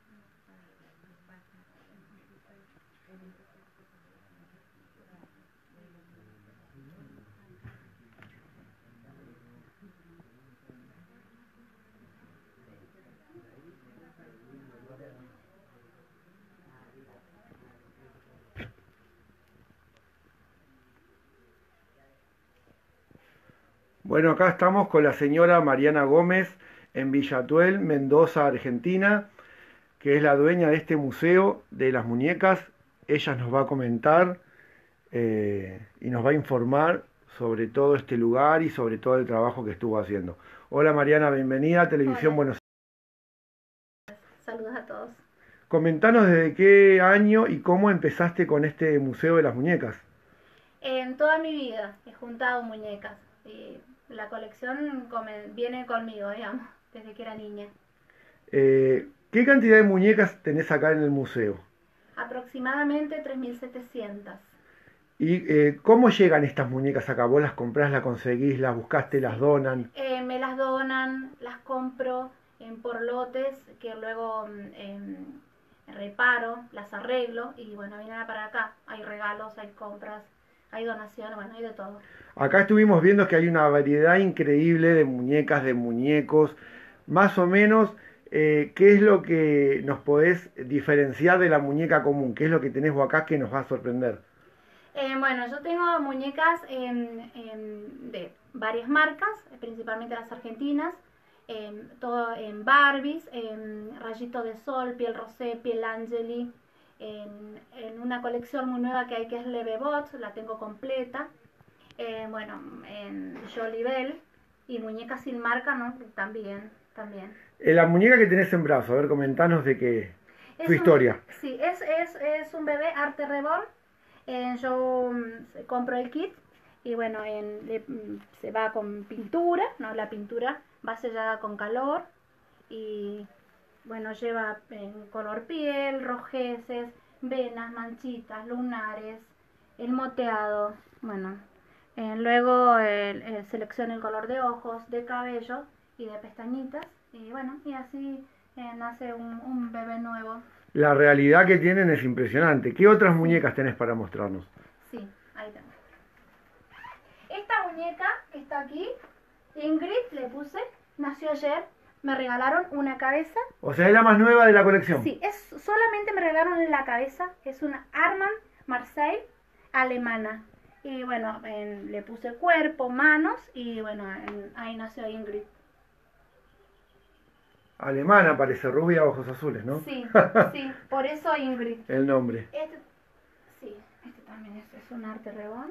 Bueno, acá estamos con la señora Mariana Gómez en Villatuel, Mendoza, Argentina, que es la dueña de este museo de las muñecas. Ella nos va a comentar y nos va a informar sobre todo este lugar y sobre todo el trabajo que estuvo haciendo. Hola Mariana, bienvenida a Televisión Hola, Buenos Aires. saludos a todos. Comentanos desde qué año y cómo empezaste con este Museo de las Muñecas. En toda mi vida he juntado muñecas y la colección viene conmigo, digamos, desde que era niña. ¿Qué cantidad de muñecas tenés acá en el museo? Aproximadamente 3700. ¿Y cómo llegan estas muñecas acá? ¿Vos las comprás, las conseguís, las buscaste, las Sí. donan? Me las donan, las compro por lotes que luego reparo, las arreglo y bueno, vienen para acá. Hay regalos, hay compras, hay donaciones, bueno, hay de todo. Acá estuvimos viendo que hay una variedad increíble de muñecas, de muñecos. Más o menos, ¿qué es lo que nos podés diferenciar de la muñeca común? ¿Qué es lo que tenés vos acá que nos va a sorprender? Bueno, yo tengo muñecas de varias marcas, principalmente las argentinas, todo en Barbies, Rayito de Sol, Piel Rosé, Piel Angeli, en una colección muy nueva que hay que es Levebot, la tengo completa, bueno, en Jolibel y muñecas sin marca, ¿no? También. La muñeca que tenés en brazo, a ver, comentanos de qué, tu Es un, historia. sí, es un bebé Arte Reborn. Yo compro el kit y bueno, se va con pintura, ¿no? La pintura va sellada con calor y bueno, lleva en color piel, rojeces, venas, manchitas, lunares, el moteado, bueno, luego selecciono el color de ojos, de cabello y de pestañitas y bueno, y así nace un bebé nuevo. La realidad que tienen es impresionante. ¿Qué otras Sí, muñecas tenés para mostrarnos? sí, ahí tengo. Esta muñeca que está aquí, Ingrid le puse, nació ayer, me regalaron una cabeza. O sea, es la más nueva de la colección. Sí, solamente me regalaron la cabeza, es una Armand Marseille alemana. Y bueno, le puse cuerpo, manos y bueno, ahí nació Ingrid. Alemana parece, rubia, ojos azules, ¿no? Sí, sí, por eso Ingrid. El nombre. Sí, este también es un arte rebón.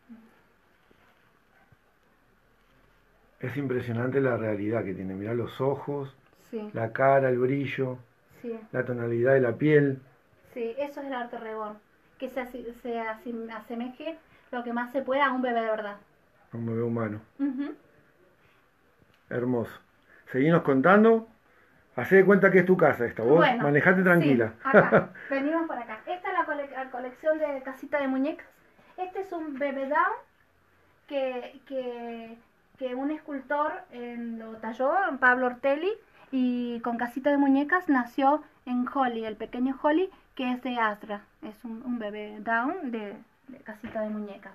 Es impresionante la realidad que tiene. Mirá los ojos, Sí, la cara, el brillo, sí. la tonalidad de la piel. Sí, eso es el arte reborn, que asemeje lo que más se pueda a un bebé de verdad. Un bebé humano. Ujú. Hermoso. Seguimos contando. Hacé de cuenta que es tu casa esta. Vos Bueno, manejate sí, tranquila. acá, venimos por acá. Esta es la colección de casita de muñecas. Este es un bebé down que, que, que un escultor lo talló, Pablo Ortelli, y con casita de muñecas nació en Holly, el pequeño Holly, que es de Astra. Es un bebé down de casita de muñecas.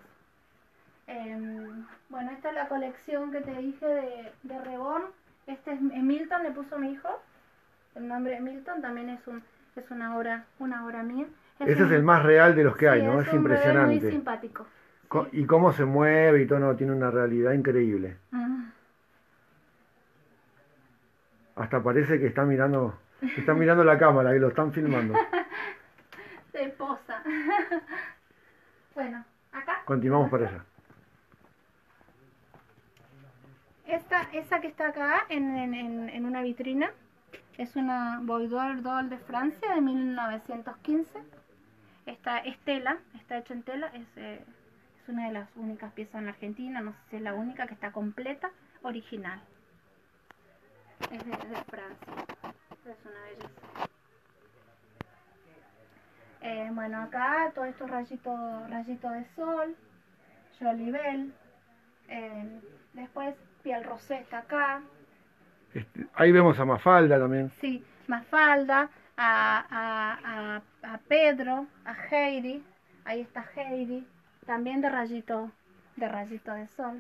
Bueno, esta es la colección que te dije de Reborn. Este es Milton, le puso mi hijo. El nombre de Milton también es una obra mía. Ese es el más real de los que Sí, hay, ¿no? es Es un bebé muy impresionante. simpático. Sí. Y cómo se mueve y todo, no, tiene una realidad increíble. Mm. Hasta parece que está mirando la cámara, que lo están filmando. Se posa. Bueno, acá te Continuamos para muestro. allá. Esa que está acá en una vitrina es una Boudoir Doll de Francia de 1915. Esta es tela, está hecha en tela, es una de las únicas piezas en Argentina, no sé si es la única que está completa, original. Es de Francia, es una belleza. Bueno, acá todos estos rayitos de sol, Jolibel, después Piel Rosé está acá, Ahí vemos a Mafalda también. sí, Mafalda, a Pedro, a Heidi, ahí está Heidi, también de rayito de sol.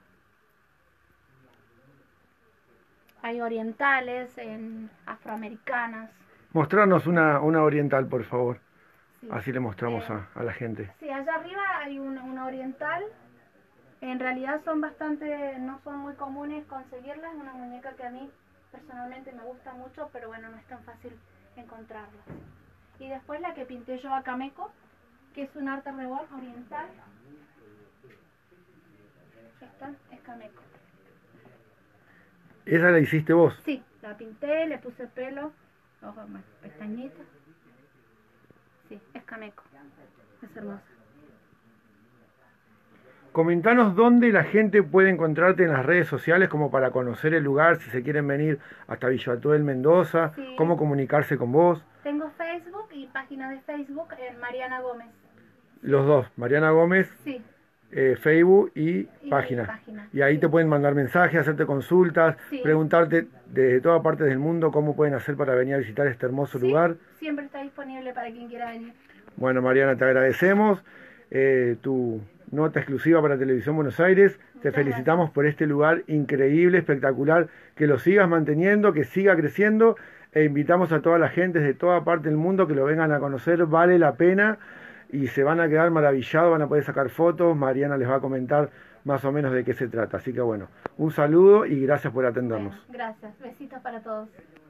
Hay orientales, afroamericanas. Mostrarnos una oriental, por favor. Sí. Así le mostramos a la gente. Sí, allá arriba hay una oriental. En realidad no son muy comunes conseguirlas. Es una muñeca que a mí personalmente me gusta mucho, pero bueno, no es tan fácil encontrarlas. Y después la que pinté yo a Cameco, que es un arte rebord oriental. Esta es Cameco. ¿Esa la hiciste vos? Sí, la pinté, le puse pelo, ojos, pestañitas. Sí, es Cameco. Es hermosa. Comentanos dónde la gente puede encontrarte en las redes sociales como para conocer el lugar, si se quieren venir hasta Villatuel, Mendoza, Sí. cómo comunicarse con vos. Tengo Facebook y página de Facebook en Mariana Gómez. Los dos, Mariana Gómez, Sí. Facebook y Y página. página, Y ahí sí. te pueden mandar mensajes, hacerte consultas, Sí. preguntarte desde todas partes del mundo cómo pueden hacer para venir a visitar este hermoso Sí, lugar. siempre está disponible para quien quiera venir. Bueno, Mariana, te agradecemos tu nota exclusiva para Televisión Buenos Aires. Te Muchas felicitamos por este lugar increíble, espectacular, que lo sigas manteniendo, que siga creciendo e invitamos a toda la gente de toda parte del mundo que lo vengan a conocer, vale la pena y se van a quedar maravillados, van a poder sacar fotos, Mariana les va a comentar más o menos de qué se trata. Así que bueno, un saludo y gracias por atendernos. Bueno, gracias. Besitos para todos.